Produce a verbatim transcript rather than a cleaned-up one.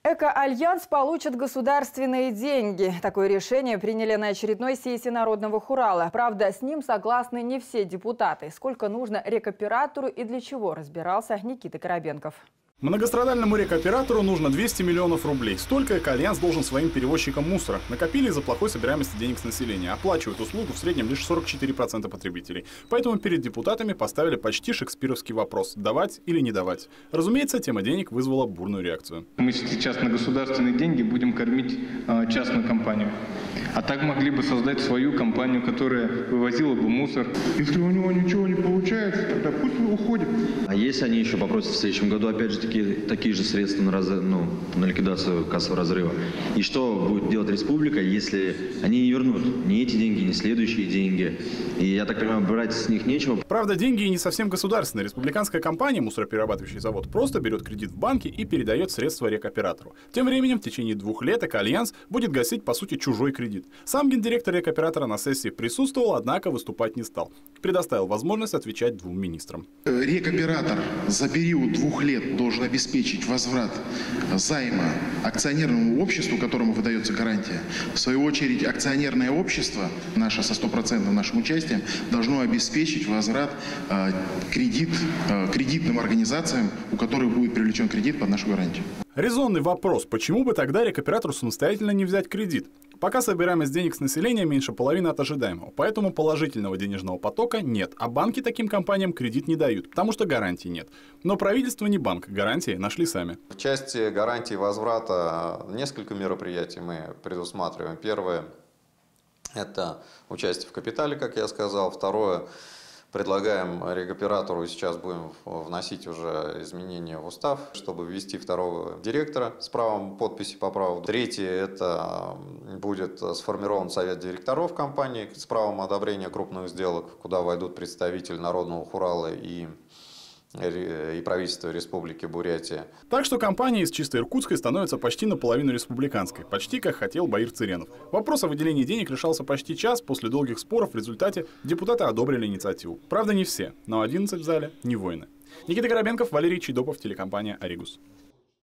Эко-альянс получит государственные деньги. Такое решение приняли на очередной сессии Народного хурала. Правда, с ним согласны не все депутаты. Сколько нужно рекоператору и для чего, разбирался Никита Коробенков. Многострадальному рекоператору нужно двести миллионов рублей. Столько Эко-альянс должен своим перевозчикам мусора. Накопили из-за плохой собираемости денег с населения. Оплачивают услугу в среднем лишь сорок четыре процента потребителей. Поэтому перед депутатами поставили почти шекспировский вопрос – давать или не давать. Разумеется, тема денег вызвала бурную реакцию. Мы сейчас на государственные деньги будем кормить э, частную компанию. А так могли бы создать свою компанию, которая вывозила бы мусор. Если у него ничего не получается, тогда пусть он уходит. А если они еще попросят в следующем году, опять же, такие, такие же средства на, раз, ну, на ликвидацию кассового разрыва? И что будет делать республика, если они не вернут ни эти деньги, ни следующие деньги? И я так понимаю, брать с них нечего. Правда, деньги и не совсем государственные. Республиканская компания, мусороперерабатывающий завод, просто берет кредит в банке и передает средства рекоператору. Тем временем в течение двух лет Эко-альянс будет гасить, по сути, чужой кредит. Сам гендиректор рекоператора на сессии присутствовал, однако выступать не стал. Предоставил возможность отвечать двум министрам. Рекоператор за период двух лет должен обеспечить возврат займа акционерному обществу, которому выдается гарантия. В свою очередь, акционерное общество, наше со стопроцентным нашим участием, должно обеспечить возврат э, кредит, э, кредитным организациям, у которых будет привлечен кредит под нашу гарантию. Резонный вопрос, почему бы тогда рекоператору самостоятельно не взять кредит? Пока собираемость денег с населения меньше половины от ожидаемого, поэтому положительного денежного потока нет, а банки таким компаниям кредит не дают, потому что гарантий нет. Но правительство не банк, гарантии нашли сами. В части гарантии возврата несколько мероприятий мы предусматриваем. Первое – это участие в капитале, как я сказал. Второе – предлагаем рекоператору, сейчас будем вносить уже изменения в устав, чтобы ввести второго директора с правом подписи по праву. Третье – это будет сформирован совет директоров компании с правом одобрения крупных сделок, куда войдут представители Народного хурала и и правительство Республики Бурятия. Так что компания из чисто иркутской становится почти наполовину республиканской, почти как хотел Баир Цыренов. Вопрос о выделении денег решался почти час, после долгих споров в результате депутаты одобрили инициативу. Правда, не все, но одиннадцать в зале не воины. Никита Коробенков, Валерий Чайдопов, телекомпания «Аригус».